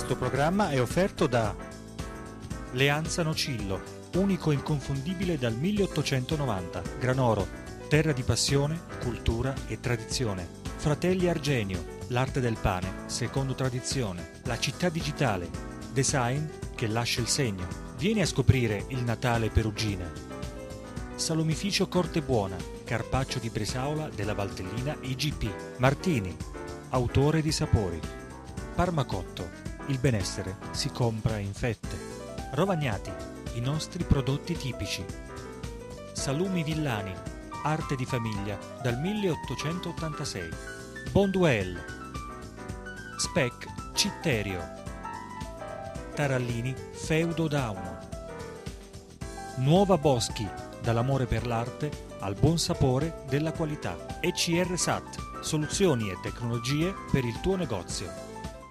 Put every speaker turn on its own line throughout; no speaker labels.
Questo programma è offerto da Leanza Nocillo, unico e inconfondibile dal 1890, Granoro, terra di passione, cultura e tradizione. Fratelli Argenio, l'arte del pane, secondo tradizione. La città digitale, design che lascia il segno. Vieni a scoprire il Natale Perugina. Salumificio Corte Buona, carpaccio di Bresaola della Valtellina IGP. Martini, autore di sapori. Parmacotto, il benessere si compra in fette. Rovagnati, i nostri prodotti tipici. Salumi Villani, arte di famiglia dal 1886. Bonduel. Spec Citterio. Tarallini Feudo Dauno. Nuova Boschi, dall'amore per l'arte al buon sapore della qualità. ECR SAT, soluzioni e tecnologie per il tuo negozio.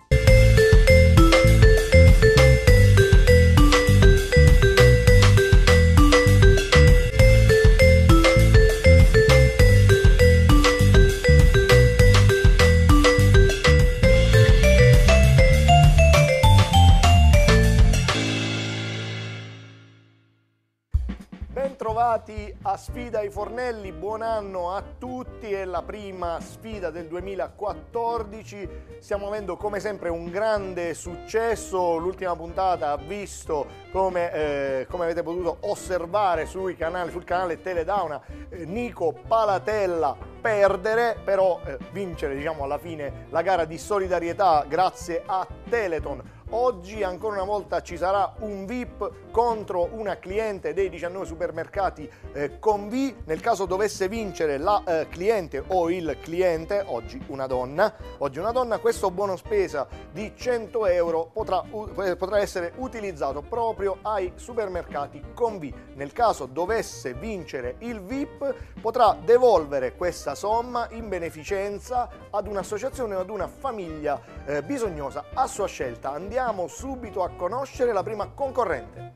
Bentrovati a Sfida ai Fornelli, buon anno a tutti, è la prima sfida del 2014, stiamo avendo come sempre un grande successo, l'ultima puntata ha visto come avete potuto osservare sul canale Teledauna, Nico Palatella perdere, però vincere diciamo alla fine la gara di solidarietà grazie a Teleton. Oggi ancora una volta ci sarà un VIP contro una cliente dei 19 supermercati Convi. Nel caso dovesse vincere la cliente o il cliente, oggi una donna, questo buono spesa di 100 euro potrà essere utilizzato proprio ai supermercati Convi. Nel caso dovesse vincere il VIP potrà devolvere questa somma in beneficenza ad un'associazione o ad una famiglia bisognosa a sua scelta. Andiamo subito a conoscere la prima concorrente.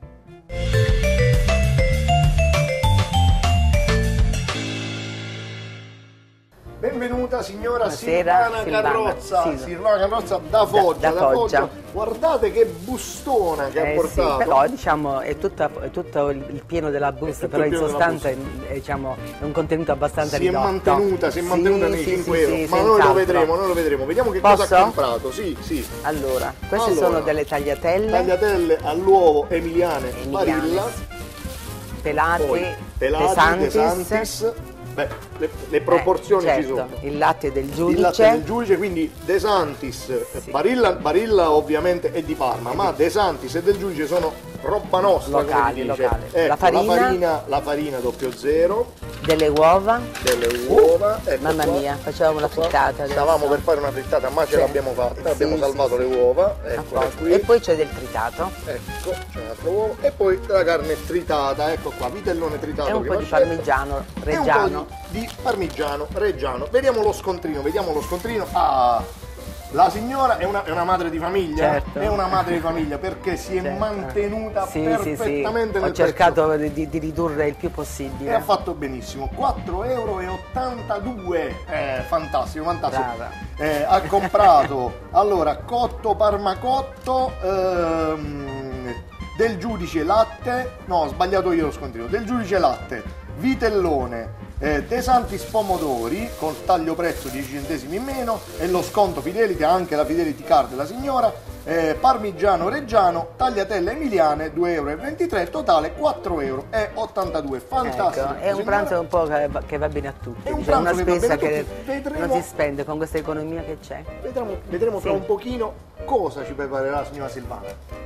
Benvenuta signora Silvana Carrozza.
Sì.
Silvana Carrozza da Foggia.
Da Foggia.
Guardate che bustona che ha portato.
Sì, però diciamo è tutto il pieno della busta, però in sostanza è un contenuto abbastanza ridotto.
Si è mantenuta nei 5 euro, ma noi lo vedremo. Vediamo che cosa ha comprato. Sì.
Allora, queste sono delle tagliatelle.
Tagliatelle all'uovo emiliane. Barilla.
Pelate,
De Santis. Beh, le proporzioni ci sono.
Il latte del giudice.
Il latte del giudice, quindi De Santis, sì. Barilla ovviamente è di Parma, ma De Santis e del giudice sono roba nostra.
Locali.
Ecco, la farina 00.
Delle uova.
Ecco
mamma mia, facevamo la frittata.
Stavamo per fare una frittata, ma ce l'abbiamo fatta, abbiamo salvato le uova. Ecco,
e poi c'è del tritato.
Ecco, c'è un altro uovo. E poi la carne tritata, ecco qua, vitellone tritato.
E un po' di parmigiano reggiano.
Di parmigiano reggiano. Vediamo lo scontrino. La signora è una madre di famiglia,
certo.
È una madre di famiglia perché si è mantenuta perfettamente nel
Ho cercato di ridurre il più possibile.
E ha fatto benissimo. 4,82 euro. Fantastico. Ha comprato allora cotto parmacotto del giudice latte, no, ho sbagliato io lo scontrino, del giudice latte, vitellone, De Santis pomodori col taglio prezzo 10 centesimi in meno e lo sconto Fidelity, anche la Fidelity Card della signora, parmigiano reggiano, tagliatelle emiliane 2,23 euro, totale 4,82 euro. Fantastico.
Ecco, è un pranzo un po' che va bene a tutti,
è
una spesa che
vedremo,
non si spende con questa economia che c'è.
Vedremo tra un pochino cosa ci preparerà la signora Silvana.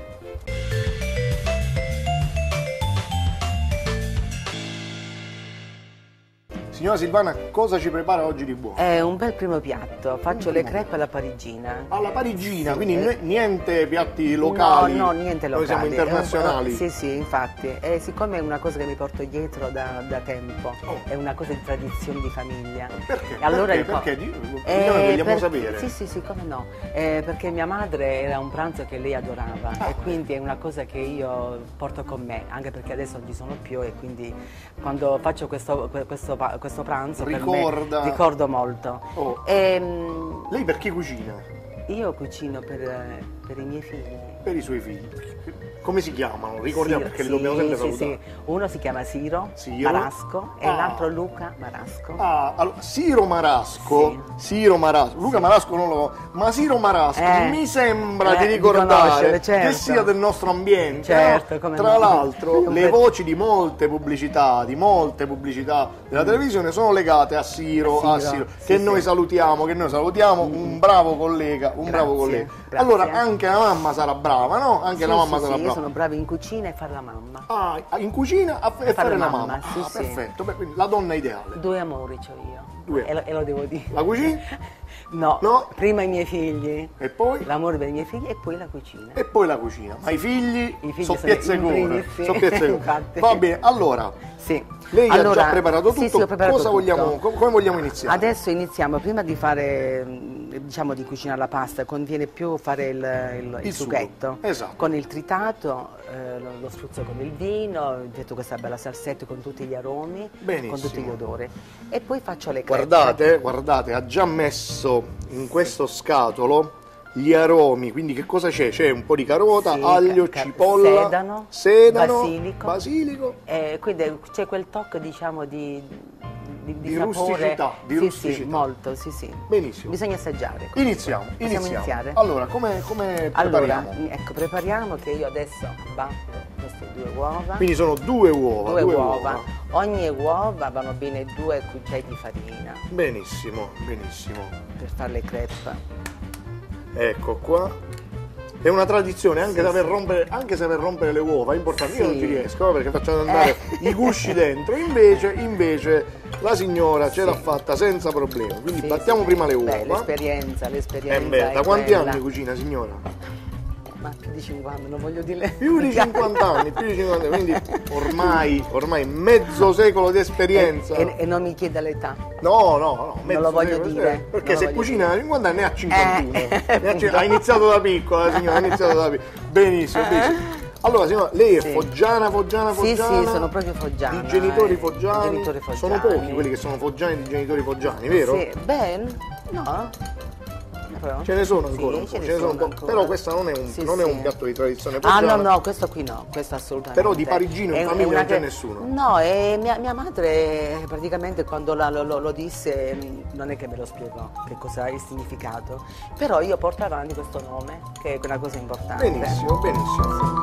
Signora Silvana, cosa ci prepara oggi di buono?
È un bel primo piatto, faccio le crepe alla parigina.
Alla parigina, quindi niente piatti locali?
No, niente locali.
Noi siamo internazionali?
Sì, infatti. E siccome è una cosa che mi porto dietro da tempo, è una cosa di tradizione di famiglia.
Perché?
Allora,
perché? Vogliamo sapere.
Sì, come no. Perché mia madre era un pranzo che lei adorava e quindi è una cosa che io porto con me, anche perché adesso non ci sono più e quindi quando faccio questo pranzo per me ricordo molto.
Lei perché cucina?
Io cucino per i miei figli.
Per i suoi figli. Come si chiamano? Ricordiamo
Siro,
perché li dobbiamo sempre salutare.
Uno si chiama Siro
Siro.
Marasco e l'altro Luca Marasco.
Allora, Siro Marasco, Siro Marasco, Luca Marasco non lo ma Siro Marasco mi sembra di
di
ricordare
conoscere, certo.
che sia del nostro ambiente.
Certo,
no?
come
Tra
no.
l'altro le voci di molte pubblicità della televisione sono legate a Siro, che noi salutiamo, un bravo collega,
Grazie.
Allora anche la mamma sarà brava, no? Anche la mamma sarà
io
brava.
sono brava in cucina e fare la mamma.
In cucina e fare la mamma.
sì, sì.
Perfetto. Beh, quindi la donna ideale.
2 amori c'ho io.
Due.
E lo devo dire.
La cucina
No,
No.
prima i miei figli.
e poi?
L'amore per i miei figli e poi la cucina.
E poi la cucina. Ma i figli
figli
sono
sono
piezze
in
gore.
primis, sì.
Sono piezze gore.
Infatti.
Va bene, allora,
Sì.
lei ha
Allora,
già preparato tutto.
Sì, ho preparato
Cosa
tutto.
vogliamo, come vogliamo iniziare?
Adesso iniziamo, prima di fare, diciamo di cucinare la pasta, conviene più fare il
sugo.
sughetto.
Esatto.
Con il tritato, lo spruzzo con il vino, metto questa bella salsetta con tutti gli aromi,
Benissimo.
con tutti gli odori. E poi faccio le crepe.
Guardate, ha già messo in questo scatolo gli aromi, quindi che cosa c'è? C'è un po' di carota,
Sì,
aglio, cipolla, sedano, basilico.
Quindi c'è quel tocco, diciamo, di sapore.
rusticità, di
Sì,
rusticità.
sì, molto, sì, sì.
Benissimo.
Bisogna assaggiare.
Iniziamo.
Possiamo iniziare?
Allora, come
Allora,
prepariamo?
ecco, prepariamo che io adesso batto queste 2 uova.
Quindi sono 2 uova.
2 uova. Ogni uova vanno bene 2 cucchiai di farina
Benissimo, benissimo.
per fare le crepe.
Ecco qua. È una tradizione, anche saper rompere le uova, è importante. Io non ci riesco perché faccio andare i gusci dentro. Invece la signora ce l'ha fatta senza problemi. Quindi battiamo prima le uova.
Beh, l'esperienza
Da
è
quanti
quella.
anni cucina, signora?
Ma più di 50, non voglio dire.
Più di 50 anni, quindi ormai mezzo secolo di esperienza.
E non mi chieda l'età.
No,
Non lo voglio
secolo,
dire.
perché
Non
se
lo voglio
cucina da 50 anni ne ha 51.
appunto.
Ha iniziato da piccola, la signora, ha iniziato da piccola. Benissimo. Allora, signora, lei è
Sì.
foggiana?
Sì, sono proprio foggiana.
Di genitori foggiani?
Genitori foggiani.
Sono pochi quelli che sono foggiani di genitori foggiani, vero?
Sì, beh, no.
Ce ne sono ancora
Sì,
un po',
ce ne
ce ne sono un po'.
ancora.
Però questo non è un,
Sì,
non è
sì.
un piatto di tradizione
Ah
foggiana.
no, questo qui no, questo assolutamente.
Però di parigino in famiglia non c'è nessuno.
No, e mia madre praticamente quando lo disse non è che me lo spiegò che cosa è il significato, però io porto avanti questo nome che è una cosa importante.
Benissimo, benissimo.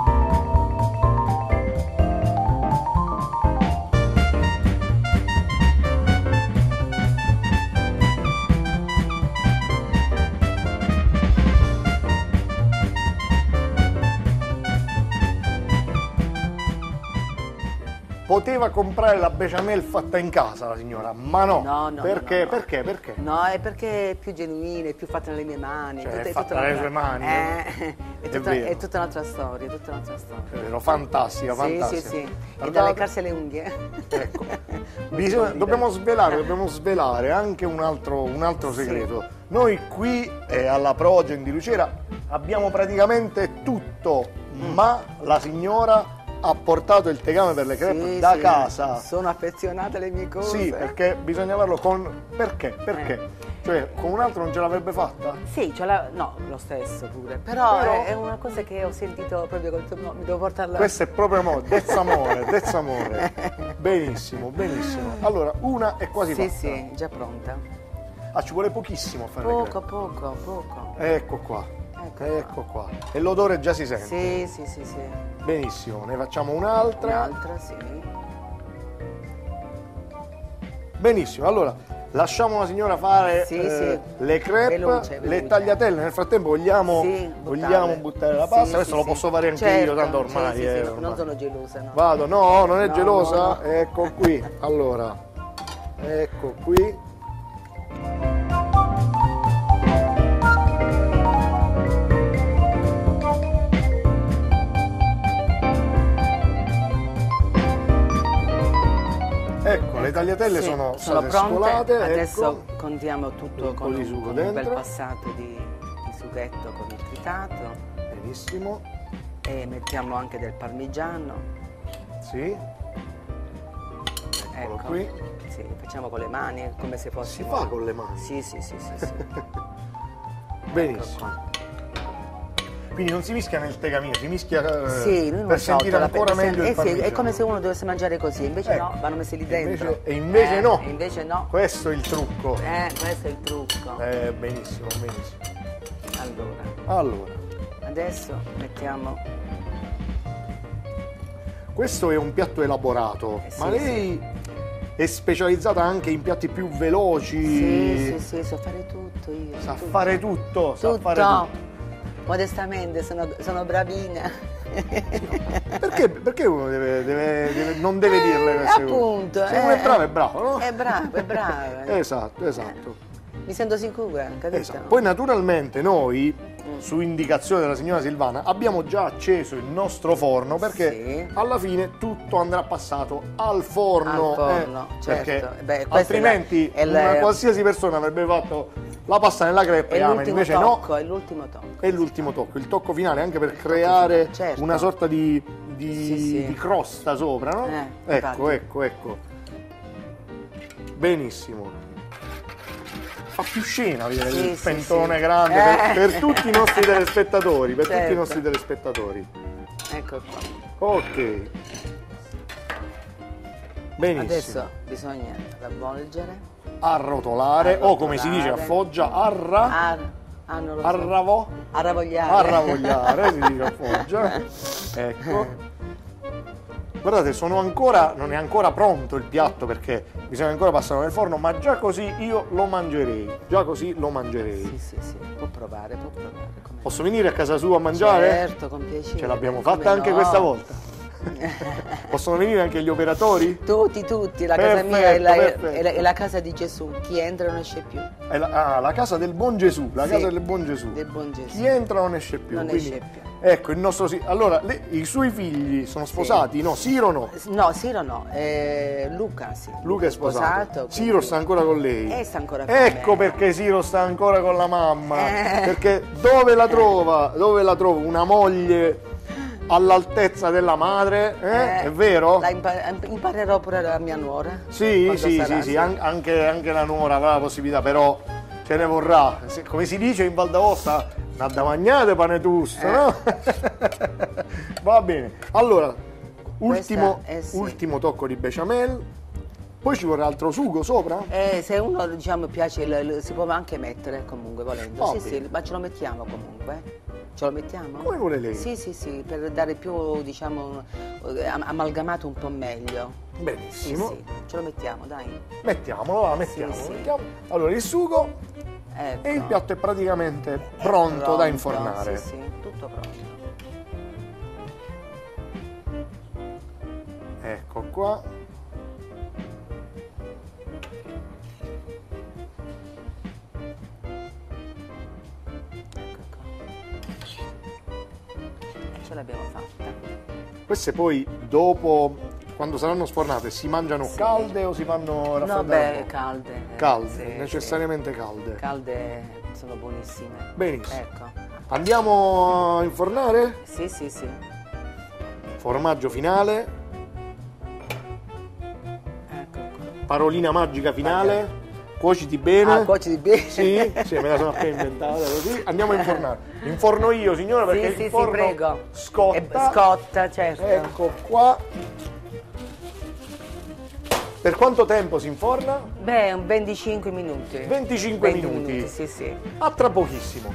Poteva comprare la bechamel fatta in casa la signora, ma no.
No.
Perché?
No.
Perché?
No, è perché è più genuina, è più fatta nelle mie mani.
Cioè,
è
è fatta
un'altra-
nelle sue mani,
è
vero.
è tutta un'altra storia, tutta un'altra storia.
È vero, fantastica, fantastica.
Sì. E
Guardate.
dalle calze alle unghie.
Ecco. Dobbiamo svelare anche un altro segreto. Noi qui alla Progen di Lucera abbiamo praticamente tutto, ma la signora ha portato il tegame per le crepe
Sì,
da
sì.
casa.
Sono affezionata alle mie cose.
Sì, perché bisogna farlo con... Perché? Cioè, con un altro non ce l'avrebbe fatta?
Sì, no, lo stesso pure. Però è una cosa che ho sentito proprio no, mi devo portarla.
Questo è proprio amore, dezz'amore. Benissimo, benissimo. Allora, una è quasi fatta.
Sì, già pronta.
Ah, ci vuole pochissimo a fare le crepe.
Poco.
Ecco qua. Ecco qua. E l'odore già si sente.
Sì.
Benissimo, ne facciamo un'altra.
Un'altra, sì.
Benissimo, allora lasciamo la signora fare
Sì.
le crepe,
Veloce.
le tagliatelle. Nel frattempo vogliamo buttare la pasta. Questo lo posso fare anche io, tanto ormai.
Sì,
ormai.
non sono gelosa, no.
Vado, no, non è
No,
gelosa?
no.
Ecco qui. Allora, ecco qui. Ecco, le tagliatelle
Sì,
sono
sono
state
pronte.
scolate.
Adesso
ecco.
contiamo tutto
Un po'
con
di sugo
con un
dentro.
bel passato di sughetto con il tritato
Benissimo.
e mettiamo anche del parmigiano.
Sì. Eccolo qui.
Sì, facciamo con le mani come se fosse.
Si fa con le mani?
Sì.
Benissimo. Quindi non si mischia nel tegamino, si mischia
Sì, lui non
per sentire ancora meglio il
sì,
parmigiano.
è come se uno dovesse mangiare così, invece no, vanno messi lì dentro.
E invece no.
E invece no.
Questo è il trucco.
Questo è il trucco.
Benissimo, benissimo.
Allora, adesso mettiamo...
Questo è un piatto elaborato,
Sì,
ma lei è specializzata anche in piatti più veloci?
Sì, so fare tutto io.
Sa fare tutto, sa
Tutto.
fare tutto.
Modestamente sono bravina.
Perché uno non deve dirle queste cose?
Appunto.
Se uno è bravo, è bravo, no?
È brava.
Esatto.
Mi sento sicura, capito?
Esatto. Poi naturalmente noi, su indicazione della signora Silvana, abbiamo già acceso il nostro forno perché alla fine tutto andrà passato al forno.
Certo.
Perché altrimenti una qualsiasi persona avrebbe fatto la pasta nella crepa e amen, invece
tocco, è l'ultimo tocco.
È l'ultimo tocco, il tocco finale, anche per creare una sorta di crosta sopra, no? Ecco. Benissimo. Fa più scena vedere il pentolone grande per tutti i nostri telespettatori, tutti i nostri telespettatori.
Ecco qua.
Ok. Benissimo.
Adesso bisogna avvolgere.
Arrotolare, o come si dice a Foggia, arravogliare, si dice a Foggia. Ecco. Guardate, non è ancora pronto il piatto perché bisogna ancora passarlo nel forno, ma già così io lo mangerei.
Sì, può provare.
Posso venire a casa sua a mangiare?
Certo, con piacere.
Ce l'abbiamo fatta anche questa volta. Possono venire anche gli operatori?
Tutti, la casa mia è la casa di Gesù, chi entra non esce più.
È la casa del buon Gesù, casa del buon Gesù. Chi entra non esce più. Esce più. Ecco, il nostro i suoi figli sono sposati? No, Siro no.
No, Siro no, Luca sì.
Luca è sposato. Siro sta ancora con lei.
Sta ancora con me.
Ecco perché Siro sta ancora con la mamma. Perché dove la trova? Una moglie all'altezza della madre, è vero?
Imparerò pure la mia nuora.
Sì, anche la nuora avrà la possibilità, però ce ne vorrà. Come si dice in Val d'Aosta, una da mangiare pane tusto, no? Va bene. Allora, ultimo tocco di bechamel. Poi ci vorrà altro sugo sopra?
Se uno piace, si può anche mettere comunque volendo. Sì, ma ce lo mettiamo comunque. Ce lo mettiamo?
Come vuole lei?
Sì, per dare più, amalgamato un po' meglio.
Benissimo.
Sì, ce lo mettiamo, dai.
Mettiamolo. Allora, il sugo e il piatto è praticamente pronto da infornare.
Sì, tutto pronto.
Ecco qua.
Ce l'abbiamo fatta.
Queste poi dopo, quando saranno sfornate, si mangiano calde o si fanno raffreddare?
No,
calde. Necessariamente calde.
Calde sono buonissime.
Benissimo.
Ecco.
Andiamo a infornare?
Sì.
Formaggio finale.
Ecco qua.
Parolina magica finale. Cuociti bene.
Cuociti bene.
Sì, me la sono appena inventata così. Andiamo a infornare. Inforno io, signora, perché il forno
prego.
scotta.
Scotta, certo.
Ecco qua. Per quanto tempo si inforna?
25 minuti.
25 minuti.
Sì.
A tra pochissimo.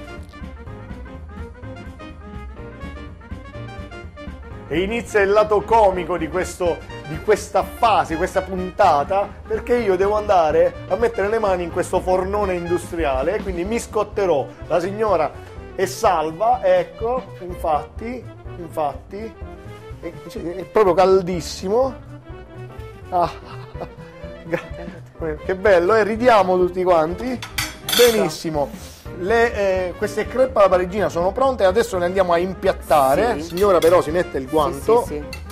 E inizia il lato comico di questa fase, questa puntata, perché io devo andare a mettere le mani in questo fornone industriale e quindi mi scotterò. La signora è salva, ecco, infatti, è proprio caldissimo. Che bello, ridiamo tutti quanti. Benissimo. Queste crepe alla parigina sono pronte, adesso le andiamo a impiattare. Signora però si mette il guanto.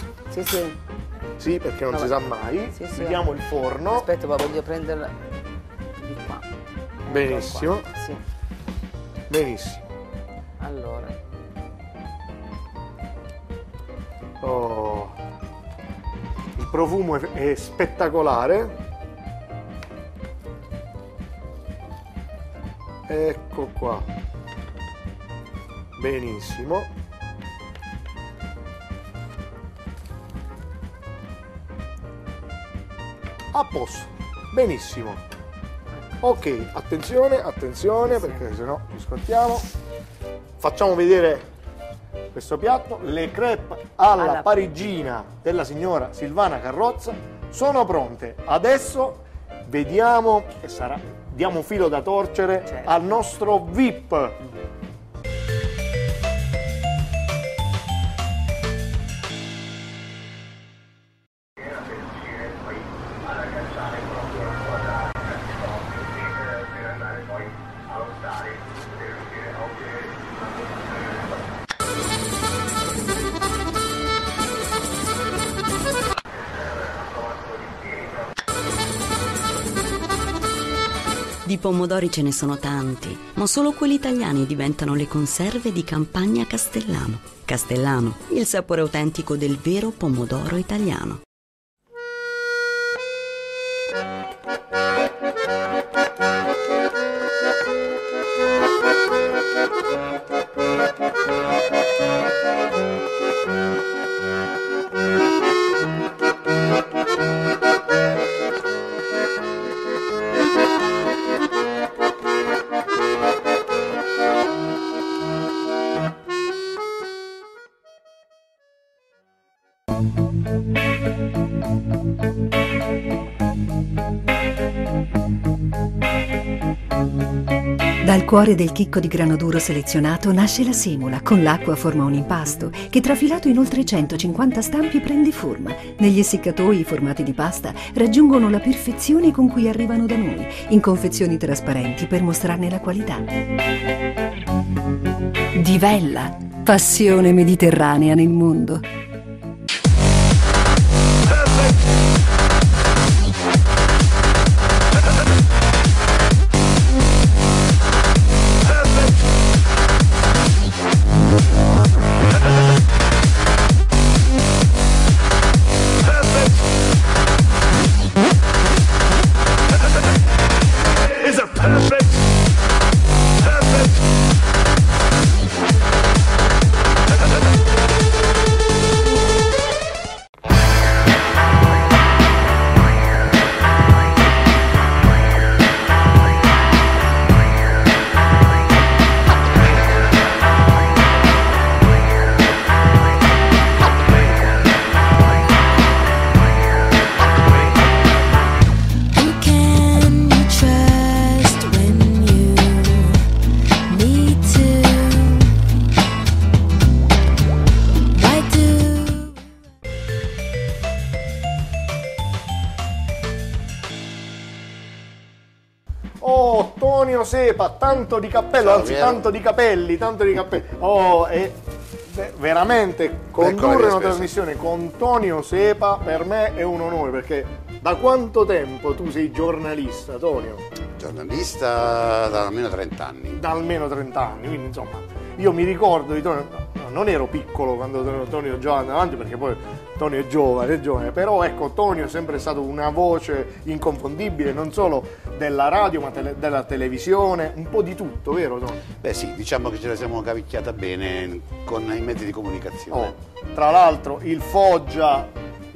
Sì, perché non si sa mai. Vediamo il forno.
Aspetta, voglio prenderla di qua.
Benissimo.
Sì.
Benissimo.
Allora.
Il profumo è spettacolare. Ecco qua. Benissimo. A posto. Benissimo. Ok, attenzione, attenzione, perché sennò ci scontiamo. Facciamo vedere questo piatto. Le crepe alla parigina della signora Silvana Carrozza sono pronte. Adesso vediamo che sarà. Diamo filo da torcere, certo, al nostro VIP.
Di pomodori ce ne sono tanti, ma solo quelli italiani diventano le conserve di Campagna Castellano. Castellano, il sapore autentico del vero pomodoro italiano.
Dal cuore del chicco di grano duro selezionato nasce la semola. Con l'acqua forma un impasto che, trafilato in oltre 150 stampi, prende forma. Negli essiccatoi i formati di pasta raggiungono la perfezione con cui arrivano da noi, in confezioni trasparenti per mostrarne la qualità. Divella, passione mediterranea nel mondo.
Oh, Tonio Sepa, tanto di cappello, anzi tanto di capelli, tanto di cappelli. Oh, e veramente condurre una trasmissione con Tonio Sepa per me è un onore, perché da quanto tempo tu sei giornalista, Tonio?
Giornalista da almeno 30 anni.
Da almeno 30 anni, quindi insomma, io mi ricordo di Tonio, non ero piccolo quando Tonio giocava avanti, perché poi Tonio è giovane, però ecco, Tonio è sempre stato una voce inconfondibile, non solo della radio ma della televisione, un po' di tutto, vero Tonio?
Beh sì, diciamo che ce la siamo cavicchiata bene con i mezzi di comunicazione.
Tra l'altro il Foggia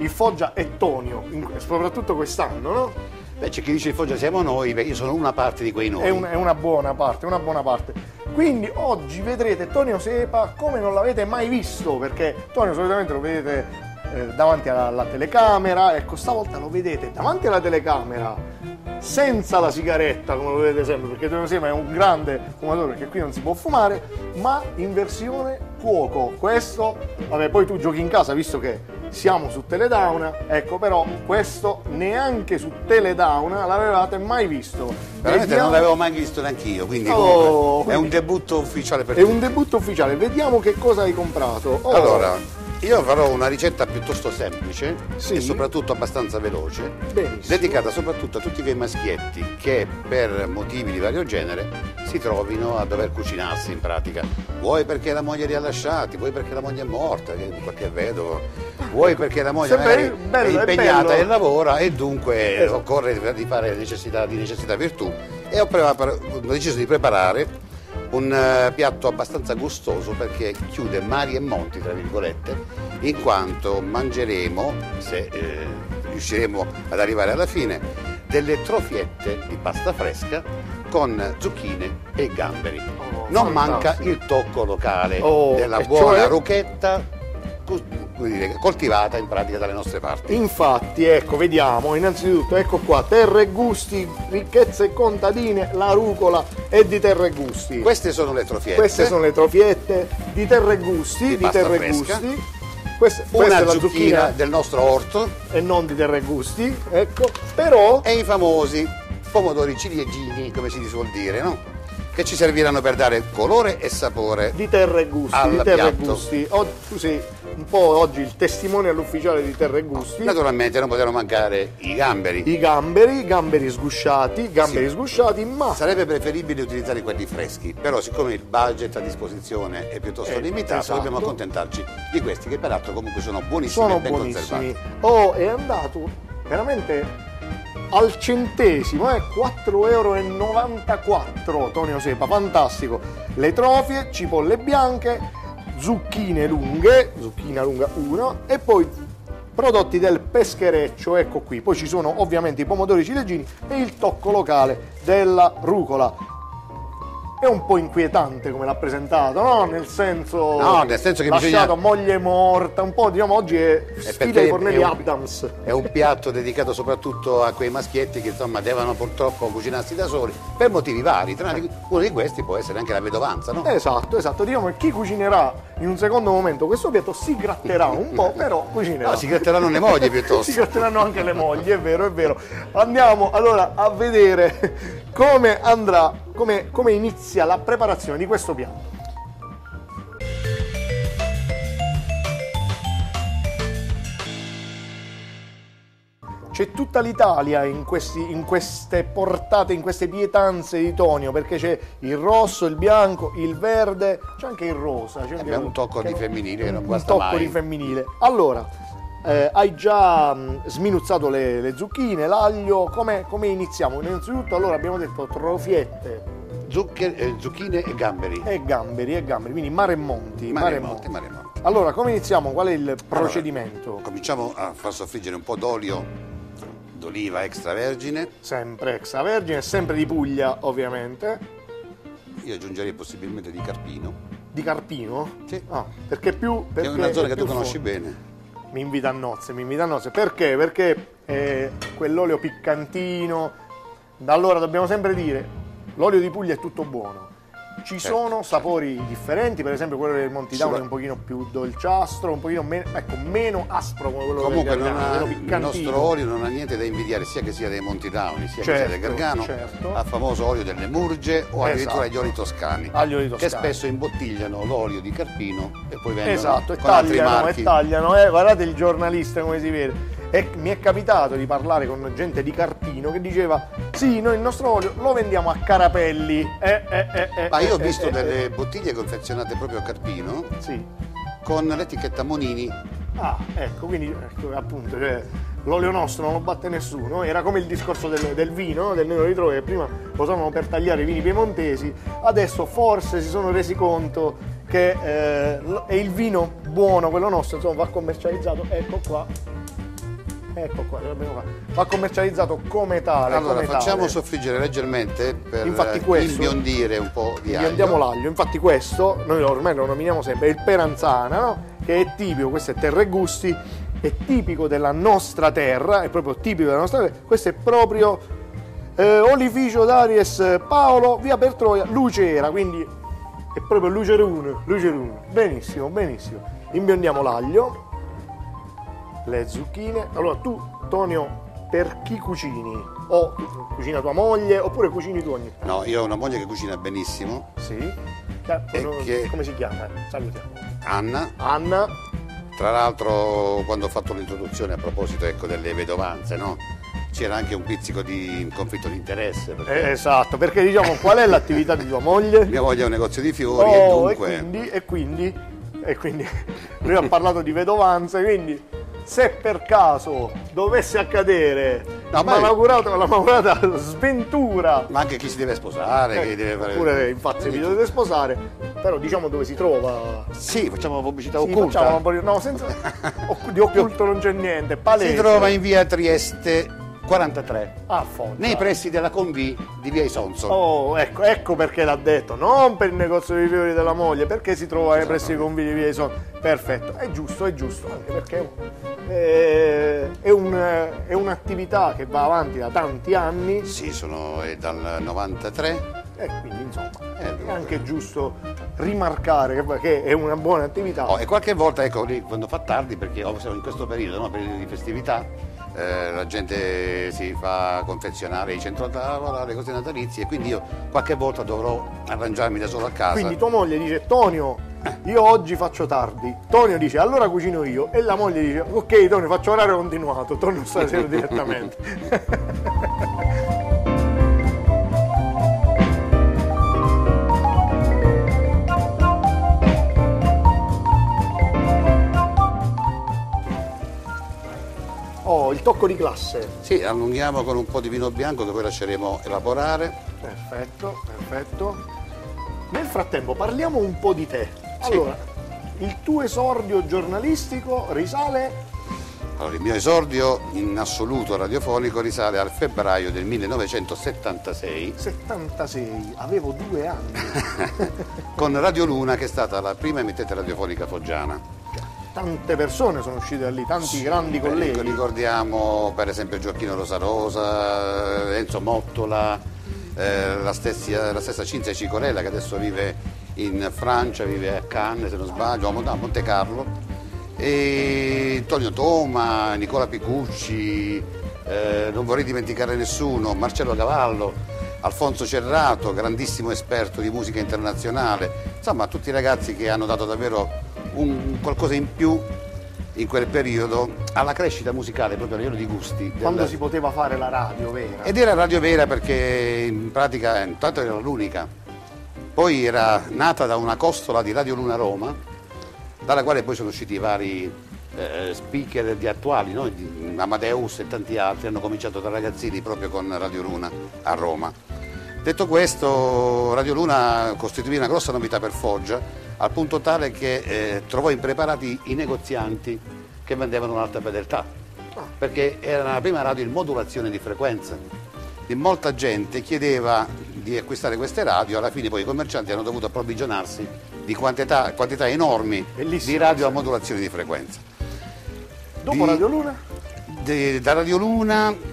è Tonio, soprattutto quest'anno, no?
Beh, c'è chi dice il Foggia siamo noi, beh, io sono una parte di quei noi.
È una buona parte, una buona parte. Quindi oggi vedrete Tonio Sepa come non l'avete mai visto, perché Tonio solitamente lo vedete davanti alla telecamera, ecco, stavolta lo vedete davanti alla telecamera senza la sigaretta, come lo vedete sempre, perché Tonio Sepa è un grande fumatore, perché qui non si può fumare, ma in versione cuoco. Questo, vabbè, poi tu giochi in casa, visto che siamo su Teledauna, ecco, però questo neanche su Teledauna l'avevate mai visto.
Veramente non l'avevo mai visto neanch'io, quindi è un debutto ufficiale per te.
È un debutto ufficiale, vediamo che cosa hai comprato.
Allora, io farò una ricetta piuttosto semplice,
sì,
e soprattutto abbastanza veloce,
benissimo,
dedicata soprattutto a tutti quei maschietti che per motivi di vario genere si trovino a dover cucinarsi in pratica. Vuoi perché la moglie li ha lasciati, vuoi perché la moglie è morta, qualche vedovo, vuoi perché la moglie è impegnata e lavora e dunque occorre di fare di necessità virtù. e ho deciso di preparare un piatto abbastanza gustoso perché chiude mari e monti, tra virgolette, in quanto mangeremo, se riusciremo ad arrivare alla fine, delle trofiette di pasta fresca con zucchine e gamberi. Non manca il tocco locale della buona ruchetta coltivata in pratica dalle nostre parti.
Infatti, ecco, vediamo, innanzitutto, ecco qua, terre e gusti, ricchezze contadine, la rucola è di terre e gusti.
Queste sono le trofiette.
Queste sono le trofiette di terre e gusti,
di terre e gusti.
Questa
una
è la
zucchina del nostro orto
e non di terre e gusti, ecco, però...
E i famosi pomodori ciliegini, come si suol dire, no? Che ci serviranno per dare colore e sapore
di terre e gusti,
al
di terre e
piatto.
gusti. Tu sei un po' oggi il testimone all'ufficiale di terre e gusti.
Naturalmente non potevano mancare i gamberi.
I gamberi sgusciati, ma
sarebbe preferibile utilizzare quelli freschi, però siccome il budget a disposizione è piuttosto limitato,
esatto,
dobbiamo accontentarci di questi che peraltro comunque sono buonissimi e ben conservati.
È andato veramente al centesimo, 4,94 €, Tonio Sepa, fantastico. Le trofie, cipolle bianche, zucchina lunga 1 e poi prodotti del peschereccio, ecco qui. Poi ci sono ovviamente i pomodori ciliegini e il tocco locale della rucola. È un po' inquietante come l'ha presentato, no? Nel senso
che
lasciato moglie morta, un po', diciamo, oggi è sfida ai fornelli Adams.
È un piatto dedicato soprattutto a quei maschietti che insomma devono purtroppo cucinarsi da soli per motivi vari, uno di questi può essere anche la vedovanza, no?
Esatto, diciamo che chi cucinerà in un secondo momento questo piatto si gratterà un po', però cucinerà.
No, si gratteranno le mogli piuttosto.
Si gratteranno anche le mogli, è vero. Andiamo allora a vedere come andrà, come inizia la preparazione di questo piatto. C'è tutta l'Italia in queste portate, in queste pietanze di Tonio, perché c'è il rosso, il bianco, il verde, c'è anche il rosa. C'è anche
un tocco di femminile che non guasta
mai. Un tocco di femminile. Allora, hai già sminuzzato le zucchine, l'aglio, come iniziamo? Innanzitutto, allora, abbiamo detto trofiette,
zucchine e gamberi.
E gamberi, quindi mare e monti.
Mare e monti.
Allora, come iniziamo? Qual è il procedimento?
Allora, cominciamo a far soffriggere un po' d'olio d'oliva extravergine.
Sempre extravergine, sempre di Puglia, ovviamente.
Io aggiungerei possibilmente di Carpino.
Di Carpino?
Sì.
Perché
è una zona che tu conosci bene.
Mi invita a nozze. Perché? Perché quell'olio piccantino. Allora dobbiamo sempre dire, l'olio di Puglia è tutto buono. Ci sono sapori differenti, per esempio quello del Montidano è un pochino più dolciastro, un pochino meno aspro come quello
comunque
del Gargano,
il nostro olio non ha niente da invidiare sia che sia dei Montidani sia che sia del Gargano, al famoso olio delle Murge o addirittura agli oli toscani, che spesso imbottigliano l'olio di Carpino e poi vendono con altri marchi.
Tagliano, guardate il giornalista come si vede. E mi è capitato di parlare con gente di Carpino che diceva sì, noi il nostro olio lo vendiamo a Carapelli.
Ma io ho visto delle bottiglie confezionate proprio a Carpino,
sì,
con l'etichetta Monini.
Ecco, quindi appunto, l'olio nostro non lo batte nessuno. Era come il discorso del vino, del Nero di Troia, che prima lo usavano per tagliare i vini piemontesi, adesso forse si sono resi conto che è il vino buono, quello nostro, insomma, va commercializzato, ecco qua, va commercializzato come tale.
Allora facciamo soffriggere leggermente per imbiondire un po' di aglio.
Imbiondiamo l'aglio, infatti questo, noi ormai lo nominiamo sempre, il peranzana, no? Che è tipico, questo è terra e gusti, è tipico della nostra terra, è proprio tipico della nostra terra, questo è proprio Olificio d'Aries Paolo, via per Troia, Lucera, quindi è proprio Lucerone. Benissimo. Imbiondiamo l'aglio, le zucchine. Allora tu, Tonio, per chi cucini? O cucina tua moglie oppure cucini tu ogni tanto?
No, io ho una moglie che cucina benissimo.
Sì. Come si chiama? Salutiamo.
Anna. Tra l'altro, quando ho fatto l'introduzione a proposito, ecco, delle vedovanze, no? C'era anche un pizzico di conflitto di interesse. Perché...
esatto, perché diciamo, qual è l'attività di tua moglie?
Mia moglie ha un negozio di fiori e dunque...
E quindi lui ha parlato di vedovanze, quindi se per caso dovesse accadere
No, ma
la malaugurata sventura.
Ma anche chi si deve sposare, chi deve fare...
Oppure infatti vi dovete sposare, però diciamo dove si trova.
Sì, facciamo una pubblicità
Sì,
occulta.
facciamo un po' no, senza... di occulto non c'è niente, palese.
Si trova in via Trieste 43,
a Foggia.
nei pressi della Convì di via Isonzo.
Oh, ecco perché l'ha detto, non per il negozio di fiori della moglie, perché si trova nei pressi dei Convì di via Isonzo. Perfetto, è giusto, anche perché è un'attività che va avanti da tanti anni.
Sì, è dal 93.
E quindi insomma è anche giusto rimarcare che è una buona attività.
E qualche volta, ecco, quando fa tardi, perché siamo in questo periodo, no? Periodo di festività, la gente si fa confezionare i centro tavola, le cose natalizie, e quindi io qualche volta dovrò arrangiarmi da solo a casa.
Quindi tua moglie dice: Tonio, io oggi faccio tardi. Tonio dice: allora cucino io. E la moglie dice: ok Tonio, faccio orario continuato, torno stasera direttamente. Oh, il tocco di classe.
Sì, allunghiamo con un po' di vino bianco che poi lasceremo evaporare.
Perfetto. Nel frattempo parliamo un po' di te. Allora, il tuo esordio giornalistico risale...
Allora, il mio esordio in assoluto radiofonico risale al febbraio del 1976.
76, avevo 2 anni.
Con Radio Luna, che è stata la prima emittente radiofonica foggiana.
Tante persone sono uscite da lì, tanti grandi colleghi.
Ricordiamo per esempio Gioacchino Rosarosa, Enzo Mottola, la stessa Cinzia Cicorella, che adesso vive in Francia, vive a Cannes se non sbaglio, a Monte Carlo, e Antonio Toma, Nicola Picucci, non vorrei dimenticare nessuno, Marcello Cavallo, Alfonso Cerrato, grandissimo esperto di musica internazionale, insomma tutti i ragazzi che hanno dato davvero qualcosa in più in quel periodo alla crescita musicale, proprio a livello di gusti.
Quando si poteva fare la radio vera.
Ed era radio vera perché in pratica intanto era l'unica, poi era nata da una costola di Radio Luna Roma, dalla quale poi sono usciti i vari speaker di attuali, no? Amadeus e tanti altri hanno cominciato da ragazzini proprio con Radio Luna a Roma. Detto questo, Radio Luna costituì una grossa novità per Foggia, al punto tale che trovò impreparati i negozianti che vendevano un'alta fedeltà, perché era la prima radio in modulazione di frequenza. E molta gente chiedeva di acquistare queste radio, alla fine poi i commercianti hanno dovuto approvvigionarsi di quantità enormi di radio a modulazione di frequenza.
Dopo Radio Luna?
Da Radio Luna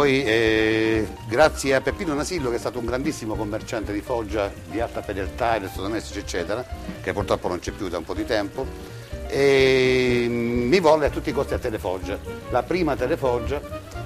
poi grazie a Peppino Nasillo, che è stato un grandissimo commerciante di Foggia di alta fedeltà, elettrodomestici eccetera, che purtroppo non c'è più da un po' di tempo, e mi volle a tutti i costi a Telefoggia, la prima Telefoggia,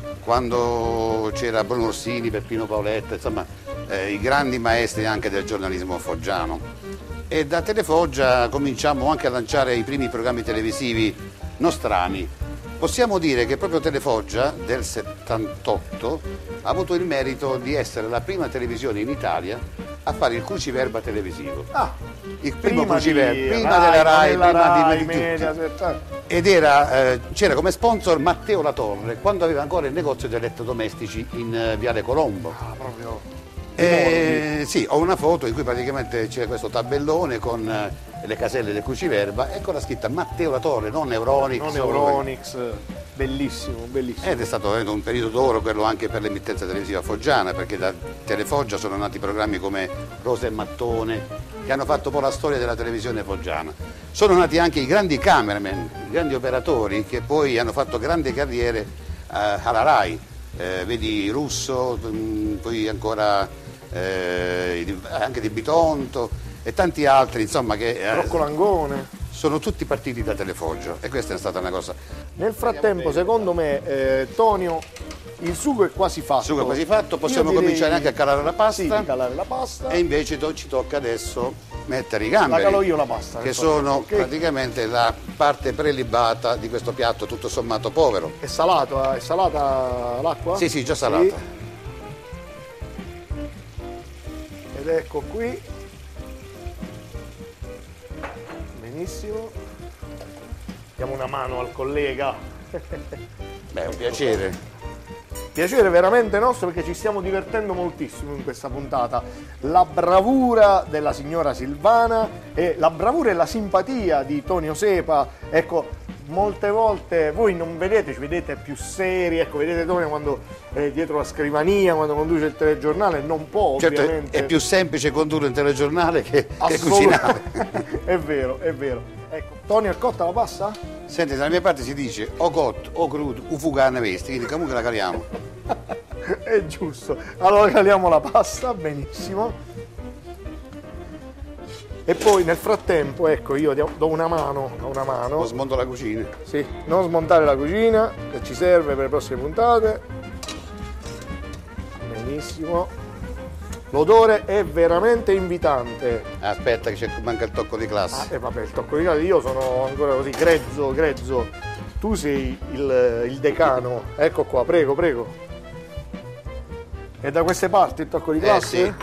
quando c'era Bruno Orsini, Peppino Paoletta, insomma i grandi maestri anche del giornalismo foggiano. E da Telefoggia cominciamo anche a lanciare i primi programmi televisivi nostrani. Possiamo dire che proprio Telefoggia del 78 ha avuto il merito di essere la prima televisione in Italia a fare il cruciverba televisivo. Il primo cruciverba, prima della Rai, prima di tutti. Ed c'era come sponsor Matteo Latorre, quando aveva ancora il negozio di elettrodomestici in Viale Colombo.
Proprio.
Sì, ho una foto in cui praticamente c'è questo tabellone con le caselle del cruciverba e con la scritta Matteo Latorre, non Euronics.
Non Euronics, bellissimo.
Ed è stato un periodo d'oro quello anche per l'emittenza televisiva foggiana, perché da Telefoggia sono nati programmi come Rosa e Mattone, che hanno fatto poi la storia della televisione foggiana. Sono nati anche i grandi cameraman, i grandi operatori che poi hanno fatto grandi carriere alla Rai. Vedi Russo, poi ancora anche Di Bitonto e tanti altri, insomma, che
Rocco Langone.
Sono tutti partiti da Telefoggia, e questa è stata una cosa.
Nel frattempo, secondo me, Tonio, il sugo è quasi fatto.
Il sugo è quasi fatto, possiamo cominciare anche a calare la pasta.
Sì, calare la pasta.
E invece ci tocca adesso mettere i gamberi.
La calo io la pasta.
Che sono praticamente la parte prelibata di questo piatto tutto sommato povero.
È salata l'acqua?
Sì, già salata. Sì.
Ed ecco qui. Benissimo. Diamo una mano al collega.
Beh, è un piacere.
piacere veramente nostro perché ci stiamo divertendo moltissimo in questa puntata. La bravura della signora Silvana e la bravura e la simpatia di Tonio Sepa, ecco, molte volte voi non vedete, ci vedete più seri, ecco, vedete Tonio quando è dietro la scrivania, quando conduce il telegiornale, non può
Certo,
ovviamente.
è più semplice condurre un telegiornale che cucinare.
È vero, è vero. Ecco, Tonio, è cotta la pasta?
Senti, dalla mia parte si dice o cotto o crudo, o fugana vesti, quindi comunque la caliamo.
È giusto. Allora caliamo la pasta, benissimo. E poi nel frattempo, ecco, io do una mano.
O smonto la cucina.
Sì, non smontare la cucina, che ci serve per le prossime puntate. Benissimo. L'odore è veramente invitante.
Aspetta che manca il tocco di classe.
Vabbè, il tocco di classe, io sono ancora così, grezzo. Tu sei il decano. Ecco qua, prego. È da queste parti il tocco di classe?
Sì.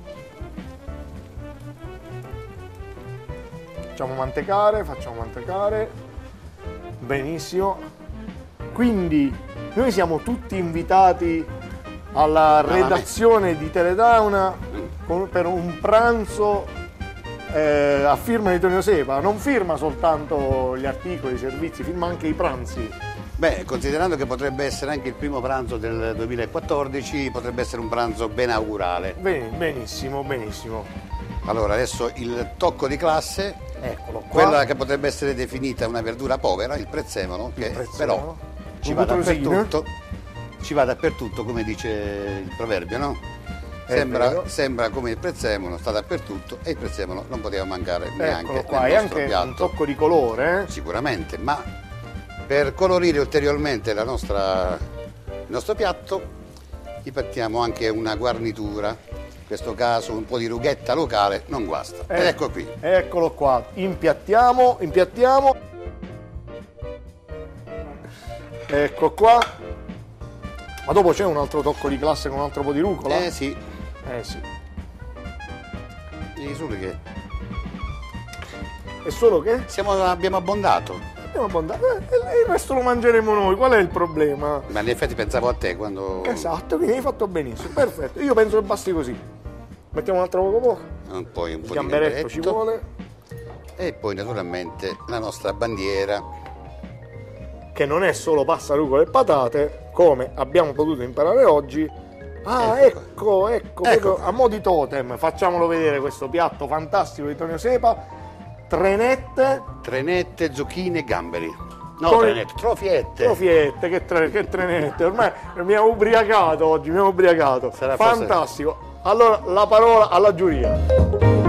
Facciamo mantecare. Benissimo. Quindi noi siamo tutti invitati alla redazione di Teledauna per un pranzo a firma di Tonio Sepa. Non firma soltanto gli articoli, i servizi, firma anche i pranzi.
Beh, considerando che potrebbe essere anche il primo pranzo del 2014, potrebbe essere un pranzo ben augurale.
Benissimo.
Allora, adesso il tocco di classe,
Eccolo qua.
quella che potrebbe essere definita una verdura povera, il prezzemolo, che però ci va dappertutto, come dice il proverbio, no? Sembra come il prezzemolo, sta dappertutto e il prezzemolo non poteva mancare neanche
qua,
nel
e
nostro
anche
piatto.
un tocco di colore,
Sicuramente, ma per colorire ulteriormente il nostro piatto gli mettiamo anche una guarnitura. In questo caso un po' di rughetta locale non guasta. Ed ecco qui.
Eccolo qua, impiattiamo. Ecco qua. Ma dopo c'è un altro tocco di classe con un altro po' di rucola?
Sì.
Sì.
E solo che
È solo che?
abbiamo abbondato.
Abbiamo abbondato. E il resto lo mangeremo noi, qual è il problema?
Ma in effetti pensavo a te quando...
Esatto, quindi hai fatto benissimo, perfetto. Io penso che basti così. Mettiamo un altro poco.
Poi un po' di
Gamberetto ci vuole.
E poi naturalmente la nostra bandiera.
Che non è solo pasta, rucola e patate, come abbiamo potuto imparare oggi. Ecco, proprio a mo' di totem, facciamolo vedere questo piatto fantastico di Tonio Sepa.
Trenette, zucchine e gamberi. No, trofiette.
Trofiette, che trenette. Ormai mi ha ubriacato oggi,
Sarà
fantastico. Forse... Allora, la parola alla giuria.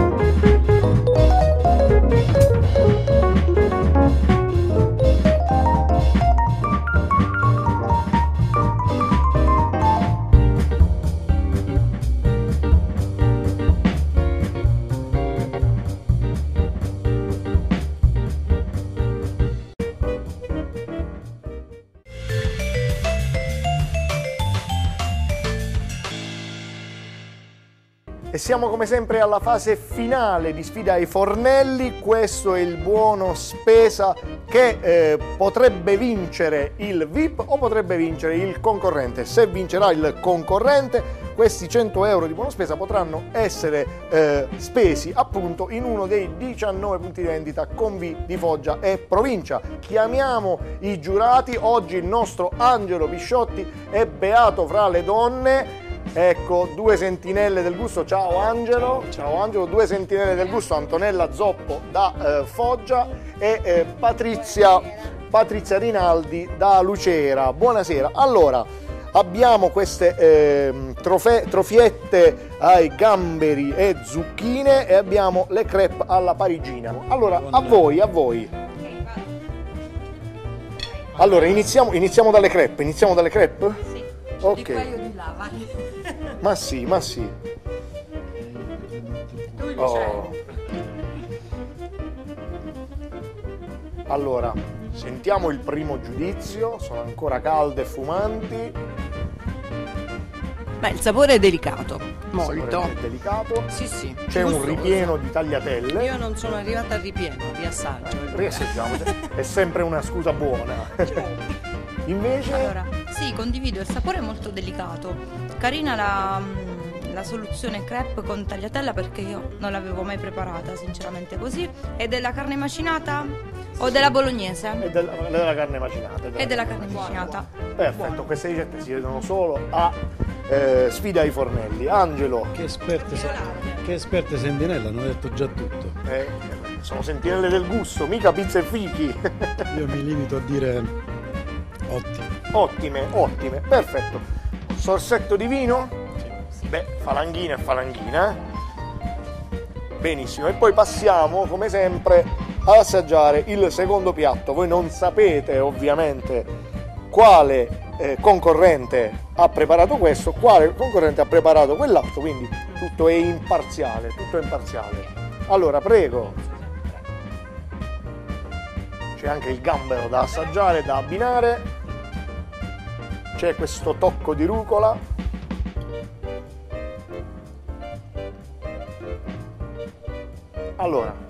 E siamo come sempre alla fase finale di sfida ai fornelli. Questo è il buono spesa che potrebbe vincere il VIP o potrebbe vincere il concorrente. Se vincerà il concorrente, questi 100 euro di buono spesa potranno essere spesi appunto in uno dei 19 punti di vendita Convi di Foggia e provincia. Chiamiamo i giurati. Oggi il nostro Angelo Pisciotti è beato fra le donne. Ecco, 2 sentinelle del gusto, ciao Angelo, 2 sentinelle del gusto, Antonella Zoppo da Foggia e Patrizia Rinaldi da Lucera. Buonasera. Allora, abbiamo queste trofiette ai gamberi e zucchine e abbiamo le crepe alla parigina. Allora, a voi. Allora, iniziamo dalle crepe,
Sì.
Ok.
Di qua io di là, vai.
Ma sì.
Tu
Oh. Allora, sentiamo il primo giudizio, sono ancora calde e fumanti.
Beh, il sapore è delicato, molto.
Il sapore è delicato.
Sì.
C'è un
gustoso.
ripieno di tagliatelle.
Io non sono arrivata al ripieno, riassaggio.
Riassaggiamo, è sempre una scusa buona.
Certo.
Invece
Allora,
Sì, condivido, il sapore è molto delicato. Carina la soluzione crepe con tagliatella, perché io non l'avevo mai preparata sinceramente così. È della carne macinata o della bolognese?
È della carne macinata.
È della carne macinata.
Perfetto, queste ricette si vedono solo a Sfida ai Fornelli. Angelo.
Che esperte sentinella, hanno detto già tutto.
Sono sentinelle del gusto, mica pizza e fichi.
Io mi limito a dire ottime.
Ottime, perfetto. Sorsetto di vino? Beh, falanghina e falanghina. Benissimo, e poi passiamo come sempre ad assaggiare il secondo piatto. Voi non sapete ovviamente quale concorrente ha preparato questo, quale concorrente ha preparato quell'altro, quindi tutto è imparziale, Allora, prego. C'è anche il gambero da assaggiare, da abbinare. C'è questo tocco di rucola. Allora,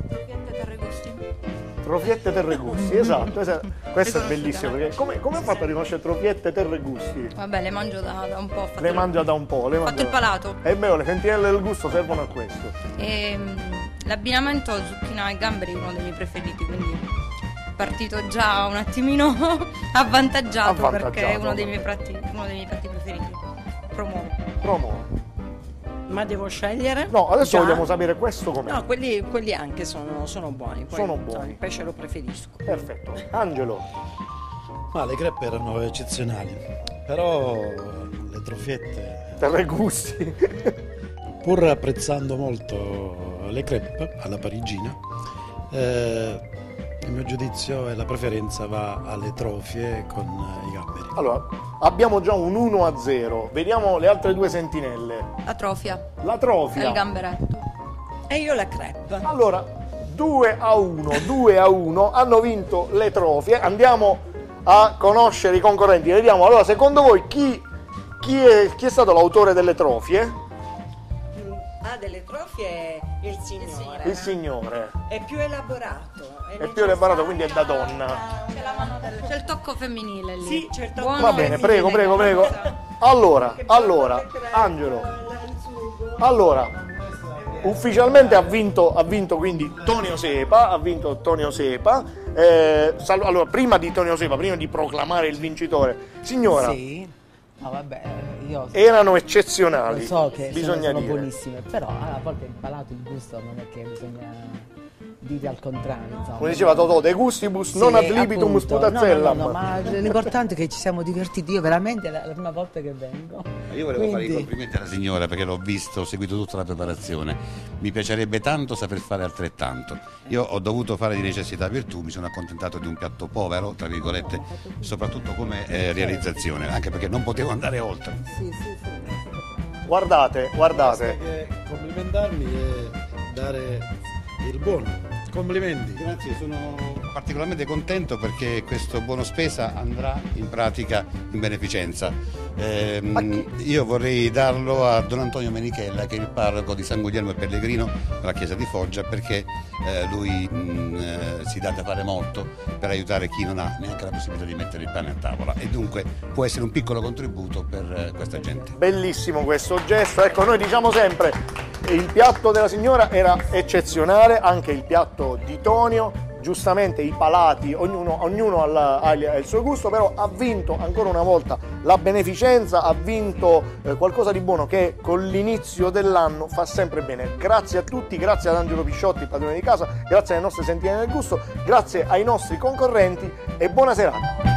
Trofiette Terregusti, esatto. Questo è bellissimo, perché come ha fatto a riconoscere Trofiette Terregusti?
Vabbè, le mangio da un po'.
Le mangia da un po'.
Ho fatto il palato.
È vero, le sentinelle del gusto servono a questo.
L'abbinamento zucchina e gamberi è uno dei miei preferiti, quindi partito già un attimino avvantaggiato perché è uno dei miei piatti preferiti.
Promuovo.
Ma devo scegliere?
No, adesso
Già?
vogliamo sapere questo com'è.
No, quelli anche sono buoni. Poi,
Sono buoni.
Il pesce lo preferisco.
Perfetto. Angelo.
Ma le crepe erano eccezionali, però le trofiette...
Terregusti.
Pur apprezzando molto le crepe alla parigina, il mio giudizio e la preferenza va alle trofie con i gamberi.
Allora, abbiamo già un 1-0. Vediamo le altre due sentinelle.
La trofia.
La trofia.
E il gamberetto.
E io la crepe.
Allora, 2-1. Hanno vinto le trofie. Andiamo a conoscere i concorrenti. Vediamo, allora, secondo voi chi è stato l'autore delle trofie?
Delle trofie il signore.
Il signore.
È più elaborato.
È più elaborato, quindi è da donna.
C'è il tocco femminile lì.
Sì, c'è il tocco.
Va bene, prego. Allora, Angelo. Allora, ufficialmente ha vinto quindi Tonio Sepa. Allora, prima di Tonio Sepa, prima di proclamare il vincitore, signora.
Sì. No, vabbè, io
erano eccezionali.
Lo so che
bisogna
sono
dire.
buonissime, però a volte il palato, il gusto non è che bisogna dire al contrario. Insomma.
Come diceva Totò, de gustibus non ad libitum sputazellam.
No, ma l'importante è che ci siamo divertiti. Io veramente è la prima volta che vengo.
Io volevo fare i complimenti alla signora perché l'ho visto, ho seguito tutta la preparazione. Mi piacerebbe tanto saper fare altrettanto. Io ho dovuto fare di necessità virtù, mi sono accontentato di un piatto povero, tra virgolette, soprattutto come realizzazione, anche perché non potevo andare oltre.
Sì.
Guardate.
Complimentarmi e dare il buono. Complimenti.
Grazie, sono particolarmente contento perché questo buono spesa andrà in pratica in beneficenza. Io vorrei darlo a Don Antonio Menichella, che è il parroco di San Guglielmo e Pellegrino della chiesa di Foggia, perché lui si dà da fare molto per aiutare chi non ha neanche la possibilità di mettere il pane a tavola, e dunque può essere un piccolo contributo per questa gente.
Bellissimo questo gesto. Ecco, noi diciamo sempre il piatto della signora era eccezionale, anche il piatto di Tonio. Giustamente i palati, ognuno ha il suo gusto, però ha vinto ancora una volta la beneficenza, ha vinto qualcosa di buono che con l'inizio dell'anno fa sempre bene. Grazie a tutti, grazie ad Angelo Pisciotti, il padrone di casa, grazie alle nostre sentinelle del gusto, grazie ai nostri concorrenti e buona serata.